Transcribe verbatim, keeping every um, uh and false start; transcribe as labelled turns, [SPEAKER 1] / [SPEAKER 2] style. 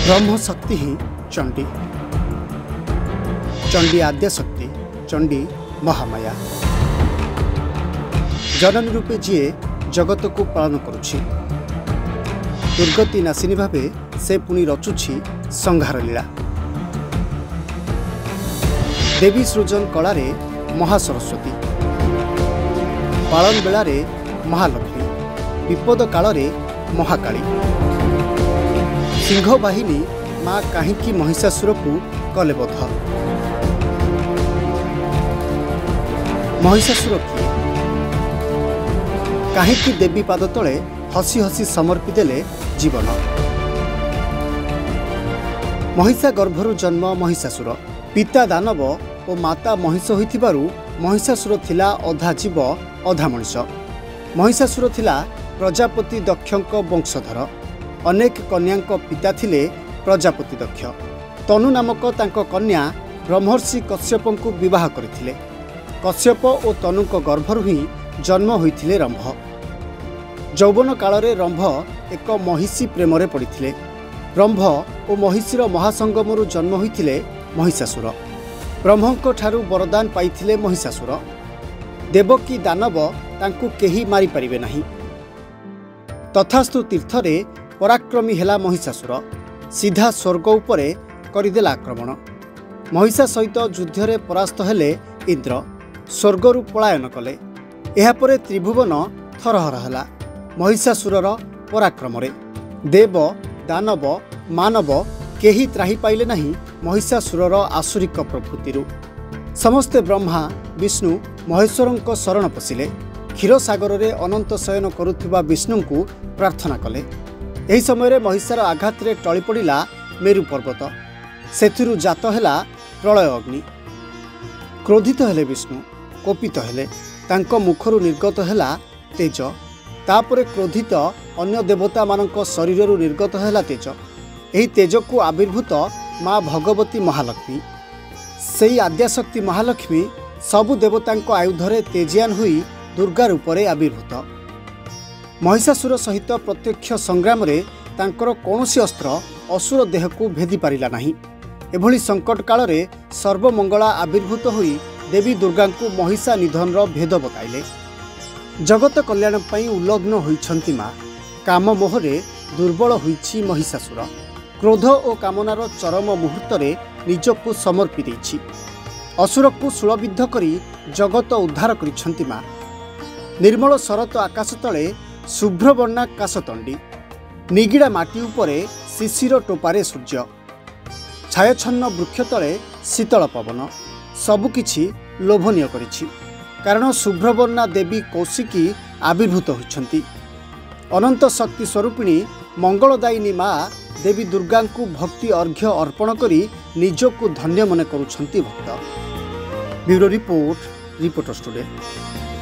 [SPEAKER 1] ब्रह्म शक्ति ही चंडी। चंडी आद्य शक्ति, चंडी महामाया। जननी रूपे जी जगत को पालन करुछि। दुर्गति नाशिनी भावे से पुणी रचुछि संहार लीला। देवी सृजन कलारे महासरस्वती, पालन बेलारे महालक्ष्मी, विपद कालरे महाकाली। सिंह बाहिनी माँ कहीं महिषासुर को कले बध। महिषासुर किए? कहीं देवी पाद तले हसी हसी समर्पी देले जीवन। महिषा गर्भरु जन्म महिषासुर। पिता दानव और माता महिष होइथिबारु महिषासुर थिला अधा जीव अधा मनुष्य। महिषासुर थिला प्रजापति दक्षक वंशधर। अनेक कन्याक पिता थिले प्रजापति दक्ष। तनु नामक तांको कन्या ब्रह्मर्षि कश्यप को विवाह करथिले। कश्यप और तनुक गर्भरु ही जन्म होइथिले रंभ। यौवन कालरे रंभ एक महिषी प्रेम रे पड़िथिले। रंभ और महिषीर महासंगमरु जन्म होइथिले महिषासुर। ब्रह्मंक ठारू वरदान पाइथिले महिषासुर। देवकी दानव तांकु केही मारि परिबे नाही। तथास्तु तीर्थरे पराक्रमी हेला महिषासुर। सीधा स्वर्ग उपरे करिदेला आक्रमण। महिषा सहित युद्धरे परास्त हेले इंद्र। स्वर्गरु पलायन कले। एहापरे त्रिभुवन थरहर हेला महिषासुरर पराक्रमरे। देव दानव मानव केही त्राही पाइले नाही महिषासुरर आसुरिक प्रकृतिरु। समस्ते ब्रह्मा विष्णु महेश्वरंक शरण पशिले। क्षीरसागर रे अनंत शयन करुथिबा विष्णु को प्रार्थना कले। एही समय महिषार आघात रे टळी पड़िला मेरु पर्वत। सेथिरु जात हेला प्रलय अग्नि। क्रोधित हेले विष्णु, कोपित हेले। तांको मुखरु निर्गत हेला तेज। तापरे क्रोधित अन्य देवता मानक शरीररु निर्गत हेला तेज। एही तेज को आविर्भूत माँ भगवती महालक्ष्मी। सेई आद्याशक्ति महालक्ष्मी सबु देवतांको आयुधरे तेजियान हुई दुर्गा रूपरे आविर्भूत। महिषासुर सहित प्रत्यक्ष संग्राम रे तांकर कौनसी अस्त्र असुर देह को भेदी पारिला नाही। एभली संकट काल रे सर्वमंगला आविर्भूत हुई देवी दुर्गा को महिषा निधन रो भेद बताइले। जगत कल्याण पई उल्लग्न होइछंती माँ। काम मोहरे दुर्बल होइछि महिषासुर। क्रोध और कामनार चरम मुहूर्त रे निजको समर्पी देछि। असुर को शूलबिद्ध करी जगत उद्धार करिछंती माँ। निर्मल शरत आकाश तले शुभ्रवर्णा काशतंडी। निगिड़ा माटी उपरे शिशिर टोपारे सूर्य। छायाछन्न वृक्ष तले शीतल पवन। सबुकिछि लोभनीय करिछि। कारण शुभ्रवर्णा देवी कौशिकी आविर्भूत होइछंती। अनंत शक्ति स्वरूपिणी मंगलदायिनी माँ देवी दुर्गा को भक्ति अर्घ्य अर्पण करी निजको धन्य मन करुछंती भक्त। Bureau report, reporters today.